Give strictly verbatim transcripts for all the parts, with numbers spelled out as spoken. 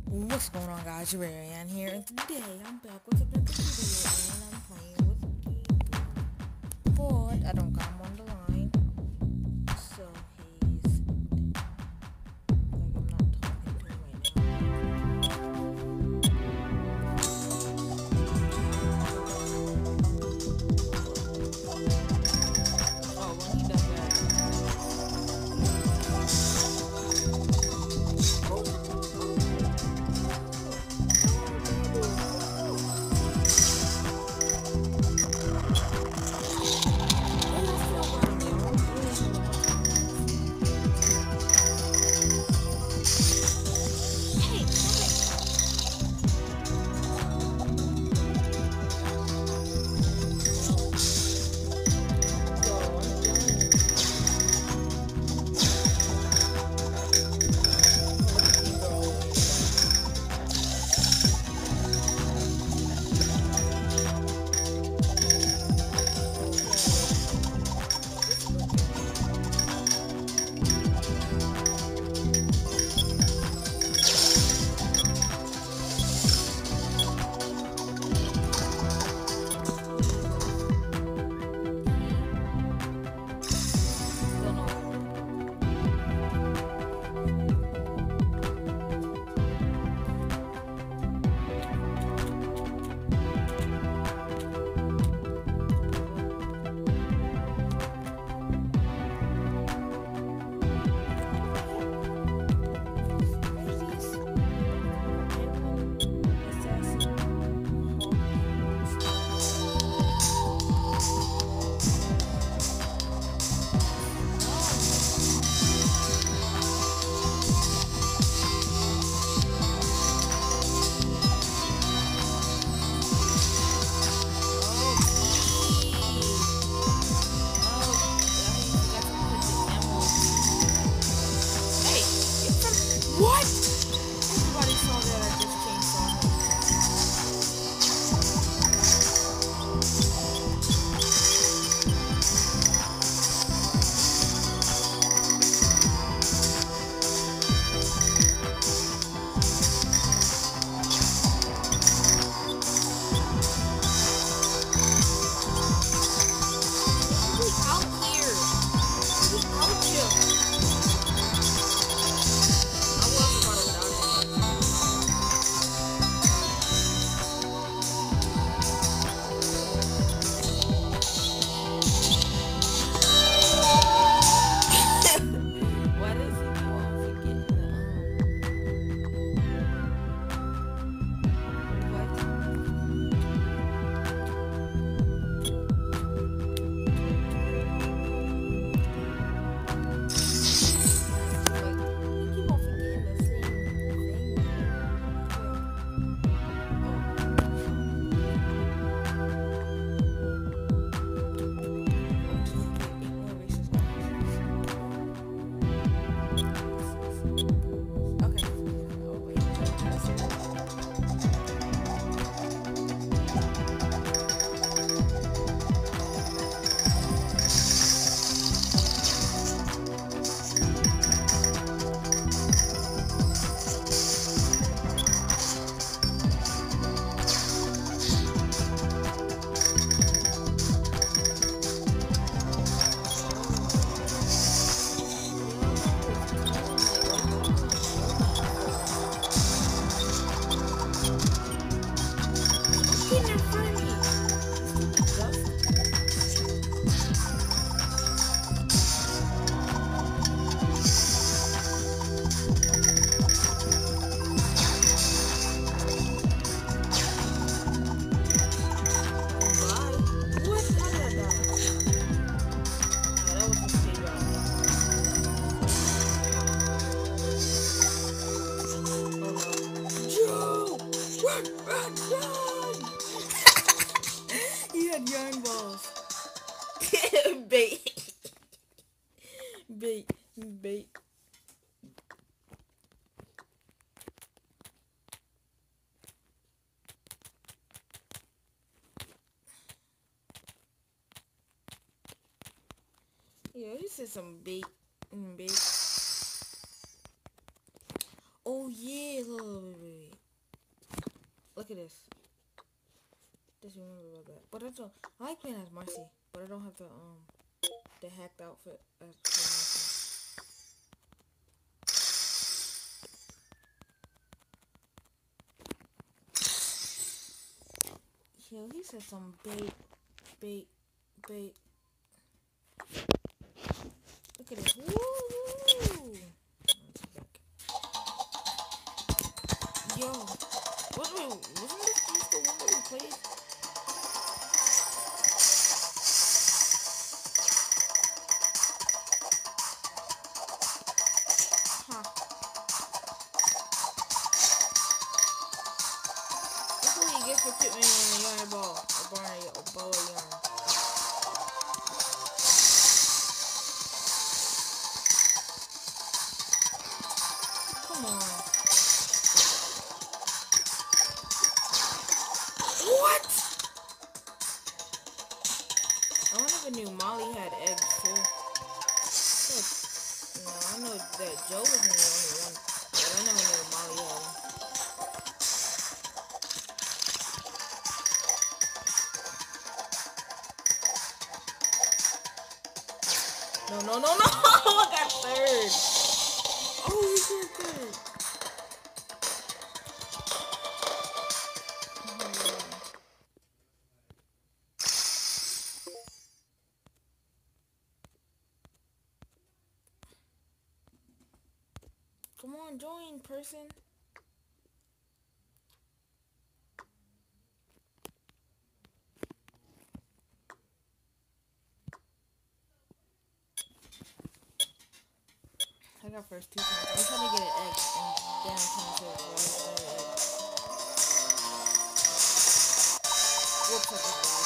What's going on, guys? You're Ariane here, and today I'm back with another video, and I'm playing with Gabe. But I don't got him on the line, so he's like I'm not talking to him right now. Oh, when he does What? Everybody saw that I just changed on We out here. We out here. I was about to Why does he keep on forgetting the um what? He had yarn balls. Bait. Bait. Bait. Yeah, he said some bait. Mm, bait. Oh yeah, look, look at this. Just remember about that. But I don't. I like playing as Marcy, but I don't have the um the hacked outfit as Marcy. Yo, he said some bait, bait, bait. Look at this. Woo! Yo, what, wait, wasn't this just the one that we played? Huh. That's what you get for putting me in a yarn ball. A bar, a ball of yarn. Come on. What? I wonder if I knew Molly had eggs too. No, I know that Joe wasn't the only one, but I never knew Molly had them. No, no, no, no! I got third. Oh, you did third. Come on, join, person. I got first two times. I'm trying to get an egg and damn time to release the egg. Whoops, I just died.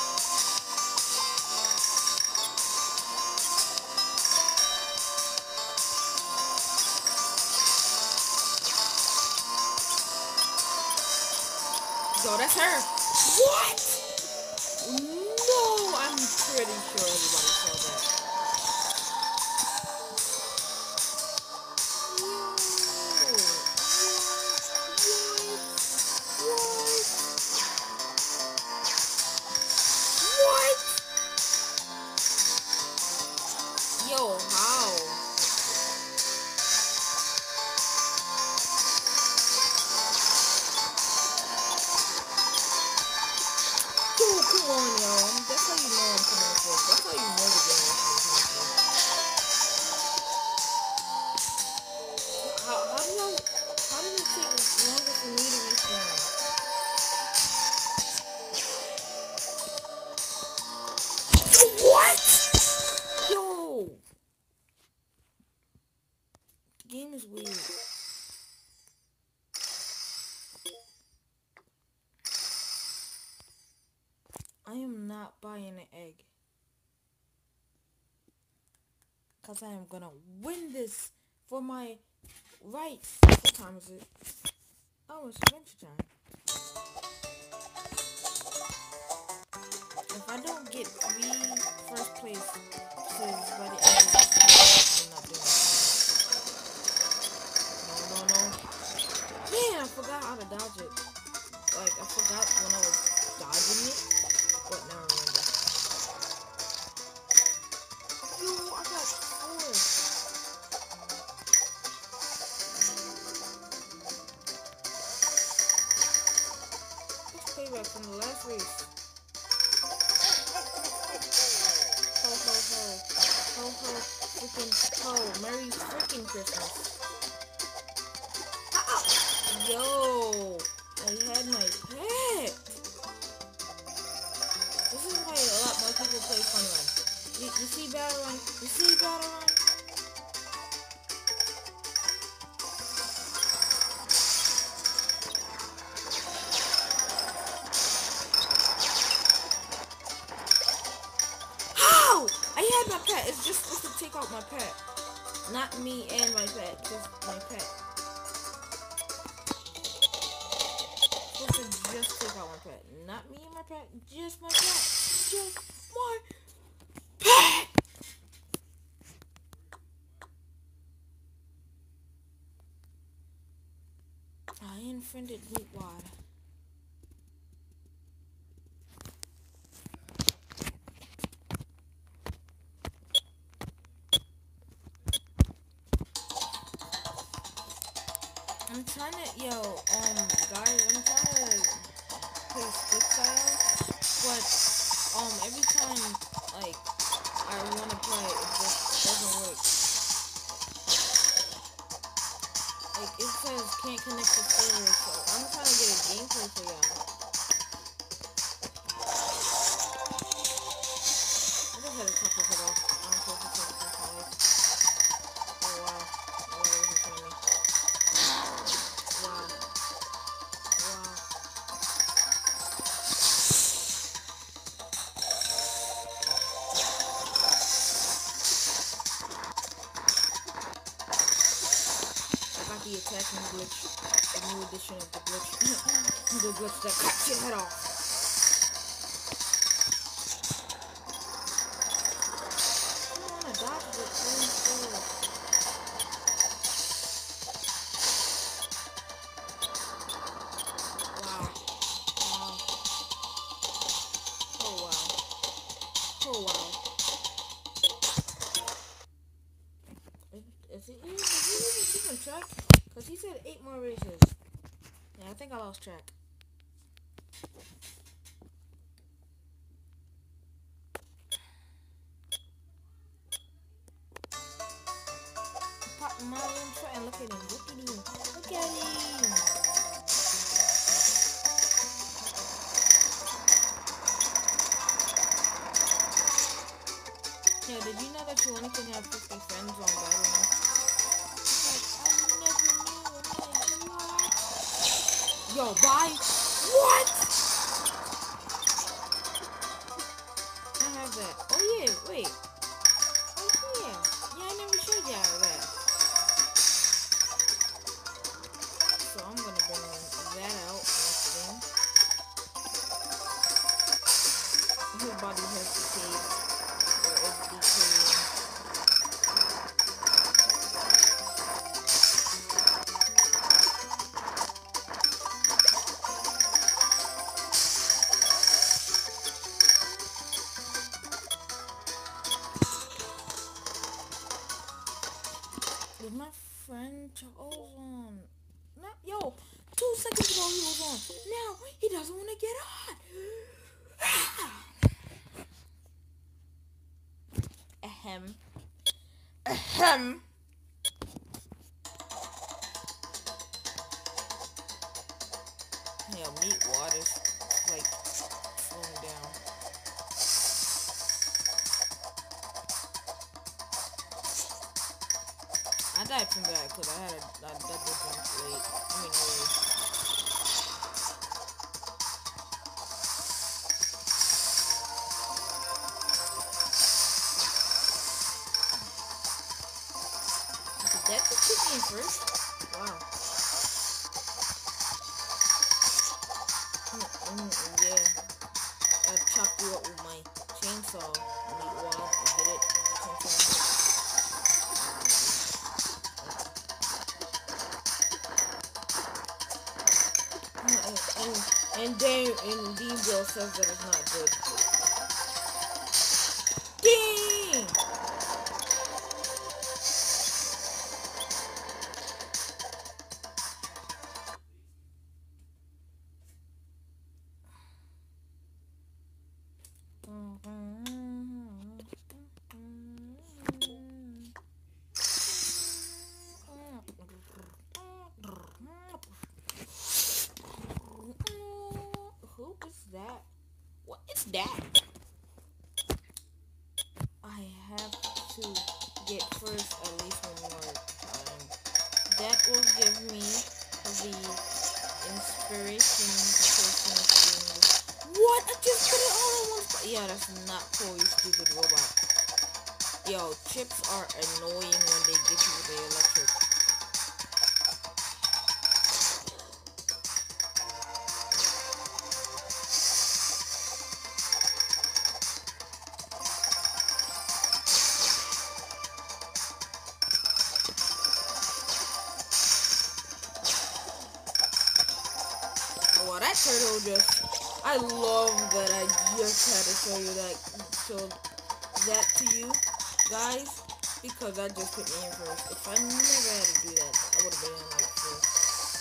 Yo, that's her. What? No, I'm pretty sure everybody saw that. Yo, how? Yo, come on, yo. That's how you know I'm coming for. That's how you know the game is coming for. How, how do you, how does it take longer for me to respawn? What? Yo! The game is weird. I am not buying an egg. Because I am going to win this for my rights. What time is it? Oh, it's adventure time. If I don't get three first place places by the end of this, I'm not doing it. No, no, no. Man, I forgot how to dodge it. Like, I forgot when I was dodging it. But now I remember. Yo, I got four. It's payback from the last race. Ho, ho, ho. Ho, ho, freaking ho. Merry freaking Christmas. Ow! Yo, I had my pet. This is why a lot more people play Fun Run. You, you see Battle Run? You see Battle Run? How? I had my pet. It's just supposed to take out my pet. Not me and my pet. Just my pet. Supposed to just take out my pet. Not me and my pet. Just my pet. Just my pet. I unfriended Meatwad. I'm trying to, yo, um, guys, I'm trying to play split style, but, um, every time, like, I want to play, it just doesn't work. Like, it says can't connect to server, so I'm trying to get a gameplay for y'all. I just had to cut this off. I'm supposed to take this off. Oh, wow. Oh, wow, this is funny. Wow. Wow. I got the attacking glitch. The new edition of the glitch. The glitch that cuts your head off. I don't want to dodge it. Please, please. Wow. Wow. Oh, wow. Oh, wow. Is he, is he even keeping track? Because he said eight more races. Yeah, I think I lost track. Pop my intro and look at him. Look at him. Look at him. Yo, did you know that you only can have fifty friends on Battle Mode? Like, I never knew. I'm like, what? Yo, bye. What? I have that. Oh, yeah, wait. Oh, yeah. Yeah, I never showed y'all that. So I'm gonna bring that out next thing. His body has decayed. Or is decaying. With my friend Charles on. Not, yo, two seconds ago he was on. Now he doesn't want to get on. Ahem. Ahem. Yeah, meat water's like slowing down. I died from that because I had a I, that different late. I mean, early. Did that just hit me in first? Wow. Mm, mm, yeah. I chopped you up with my chainsaw. Meat wad. Get it? Chainsaw. And and Dame and Dean Bill says that it's not good. Dang! Who is that? What is that? I have to get first at least one more time. That will give me the inspiration to finish doing this. What? I just put it all in one spot. Yeah, that's not cool, you stupid robot. Yo, chips are annoying when they get you with the electric. Well, that turtle just, I love that I just had to show you that, show that to you guys, because that just put me in first. If I never had to do that, I would have been in like first.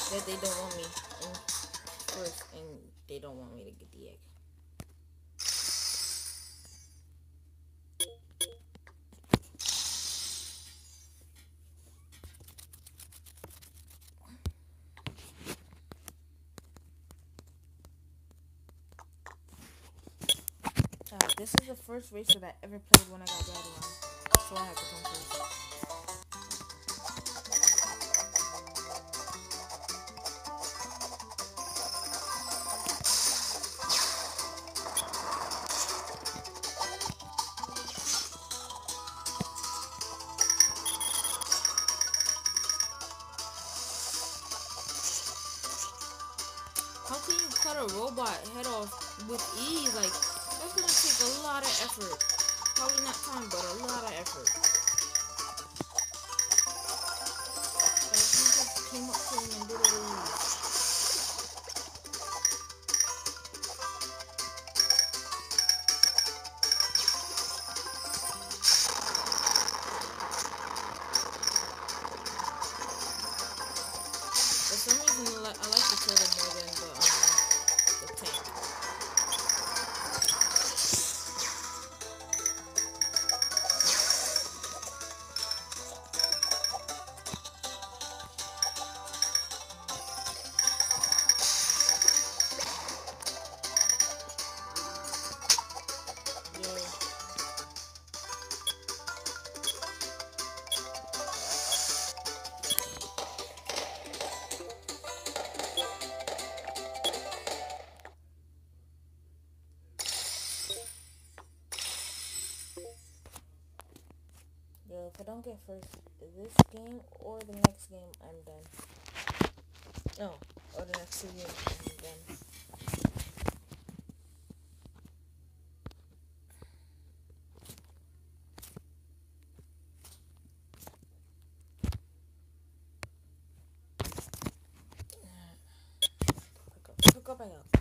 that they don't want me in first, and they don't want me to get the egg. Uh, this is the first racer that I ever played when I got Battle on, so I have to come first. How can you cut a robot head off with ease? Like, that's gonna take a lot of effort. Probably not time, but a lot of effort. Like, you just came up to him and did it with ease. For some reason, I like the turtle more than the, um, the tank. Yo, if I don't get first this game or the next game, I'm done. No, or the next two games, I'm done. Pick up, pick up, pick up.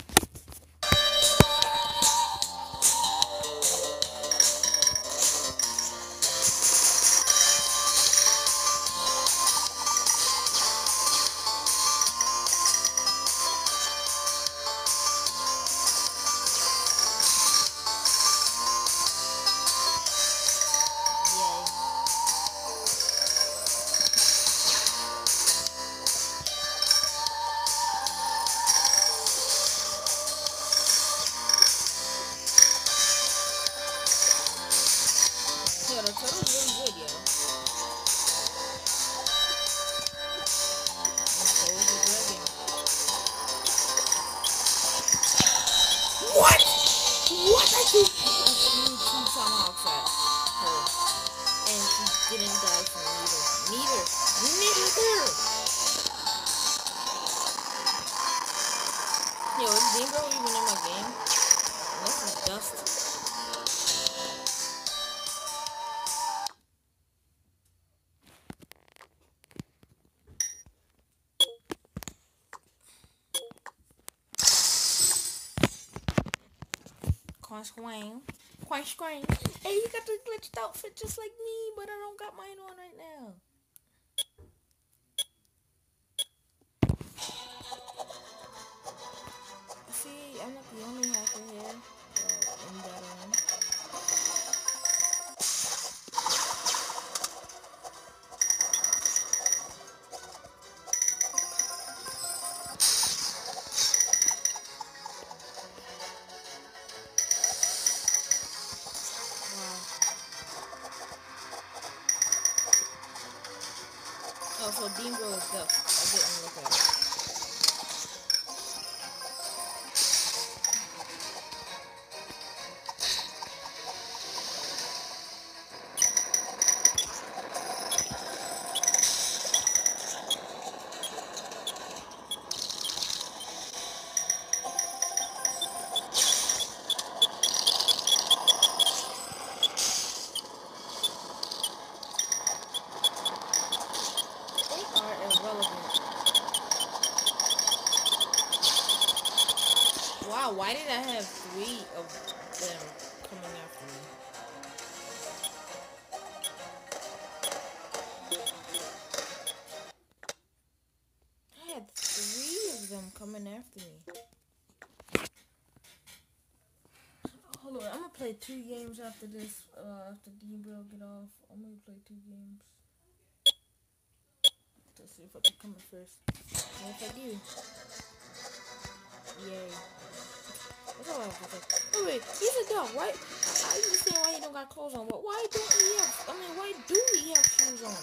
Yo, the turtle's really good, yo. And so is the dragon. What? What? I threw, I threw two tomahawks at her. And she didn't die from neither. Neither. Neither. Yo, is Game Bro even in my game? Unless it's dust. Quash Quang. Quash Quang. Hey, you got the glitched outfit just like me, but I don't got mine on right now. See, I'm not the only hacker here. Well, in that one. Oh, so Beam Bro is dust. I didn't look at it. They are irrelevant. after me. Hold on, I'm gonna play two games after this. Uh, after D-Bro get off, I'm gonna play two games. Let's see if I can come in first. And if I do, yay. That's all I have to say. Wait, wait, he's a dog, right? I understand why he don't got clothes on, but why don't he have, I mean, why do he have shoes on?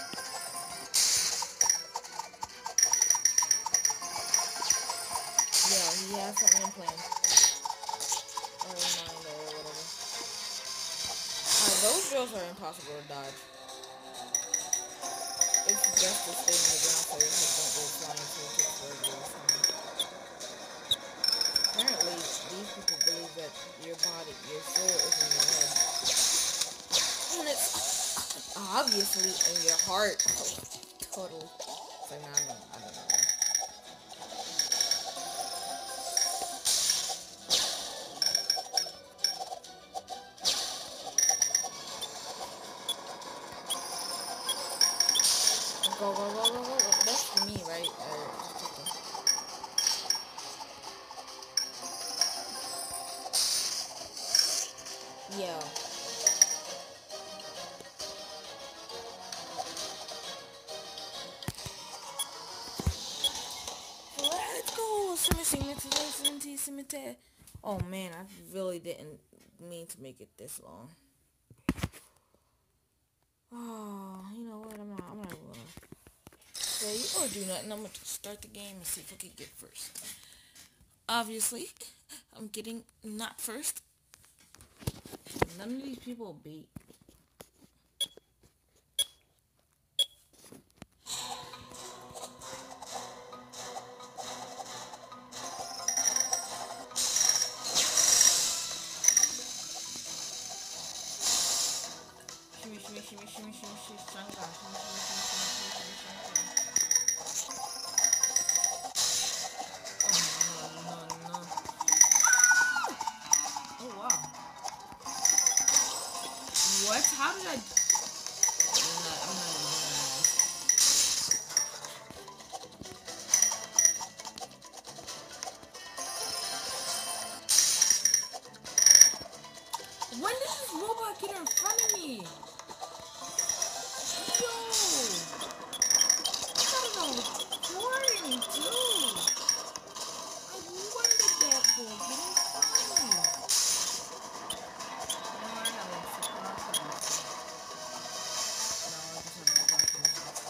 Yeah, he has something planned. Or in mind or whatever. Alright, those drills are impossible to dodge. It's best to stay on the ground so your head don't go flying to the tips. Apparently, these people believe that your body, your soul is in your head. And it's obviously in your heart. Totally. It's like, I don't, I don't know. Go, go, go, go, go. That's for me, right? Uh, yeah. Let's go. Cemetery, cemetery. Oh man, I really didn't mean to make it this long. Oh, you know what? I'm not. I'm not gonna say or do nothing. I'm gonna just start the game and see if I can get first. Obviously, I'm getting not first. None of these people beat. Shimmy, shimmy, shimmy, shimmy, shimmy, shimmy, shanga, shimmy, shimmy, shimmy, shimmy, shimmy, shimmy, shanga. Oh no, no, no. Oh wow. What? How did I? I'm not, I'm not even doing this. When did this robot get in front of me? Yo! I thought I was recording too. I wondered that for get in front of me. No, I have a surprise. No, I just have a surprise.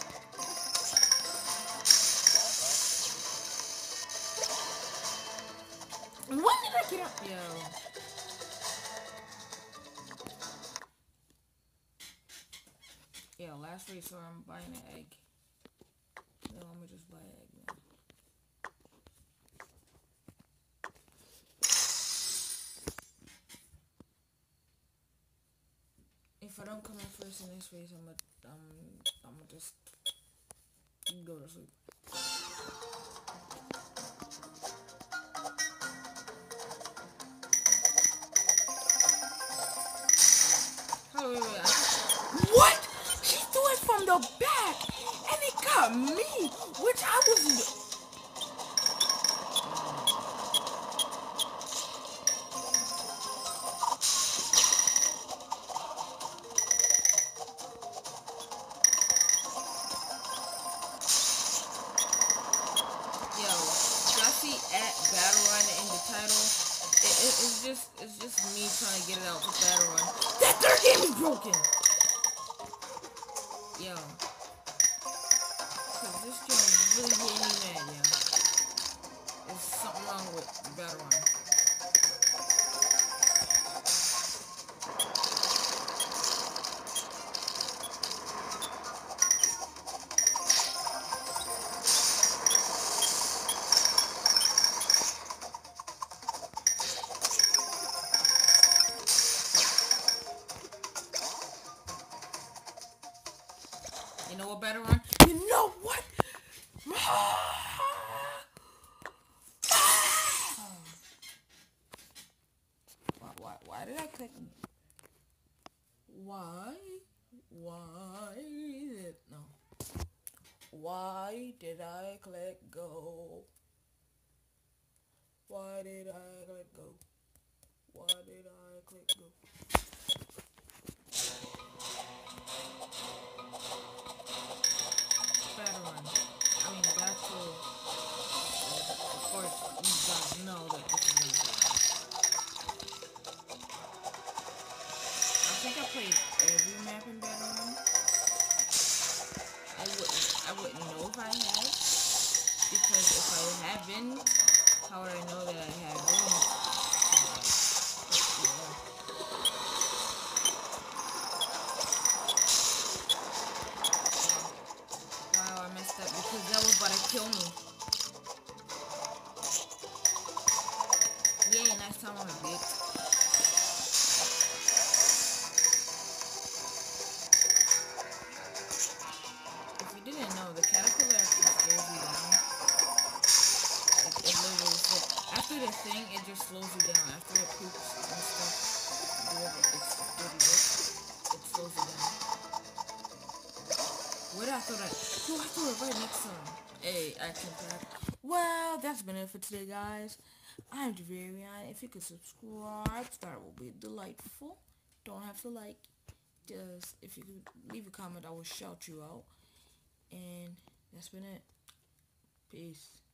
When did I get up? Yo. Yeah, last race, so I'm buying an egg. No, I'm gonna just buy an egg now. If I don't come in first in this race, I'm gonna, I'm, I'm gonna just go to sleep. Oh, wait, wait, I... What? She threw it from the back, and it got me, which I was... Yo, y'all see at Battle Run in the title? It, it, it's just, it's just me trying to get it out to Battle Run. That third game is broken. Yo, cause this game really getting me mad, yo. There's something wrong with Battle Run. You know what, Battle Run? You know what? Why, why, why did I click? Why? Why is it? No. Why did I click go? Why did I click go? Why did I click go? Better one. I mean, back to, of course, you guys know that this is gonna I think I played every map in Bedroom. I wouldn't, I wouldn't know if I had, because if I haven't, how would I know that I haven't? Yeah. Wow, I messed up because that was about to kill me. Yay, nice time on a bit. If you didn't know, the caterpillar actually slows you down. It, it literally slows. After the thing, it just slows you down. After it poops and stuff, whatever it's dirty work, it slows you down. Where did I throw that? No, I threw it right next to him. Hey, action pack. Well, that's been it for today, guys. I'm Javarian. If you could subscribe, that will be delightful. Don't have to like. Just if you could leave a comment, I will shout you out. And that's been it. Peace.